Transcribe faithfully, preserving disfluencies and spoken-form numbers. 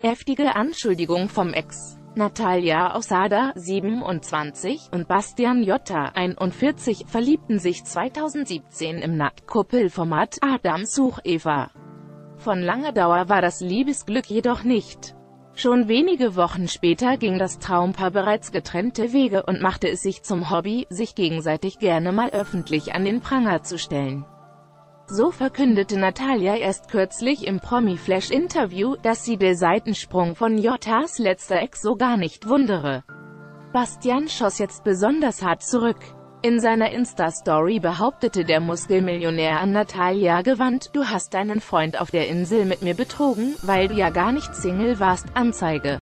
Heftige Anschuldigung vom Ex. Natalia Ossada, siebenundzwanzig, und Bastian Jotta, einundvierzig, verliebten sich zweitausendsiebzehn im Nacktkuppelformat Adam sucht Eva. Von langer Dauer war das Liebesglück jedoch nicht. Schon wenige Wochen später ging das Traumpaar bereits getrennte Wege und machte es sich zum Hobby, sich gegenseitig gerne mal öffentlich an den Pranger zu stellen. So verkündete Natalia erst kürzlich im Promi-Flash-Interview, dass sie der Seitensprung von Jottas letzter Ex so gar nicht wundere. Bastian schoss jetzt besonders hart zurück. In seiner Insta-Story behauptete der Muskelmillionär an Natalia gewandt: „Du hast deinen Freund auf der Insel mit mir betrogen, weil du ja gar nicht Single warst, Anzeige.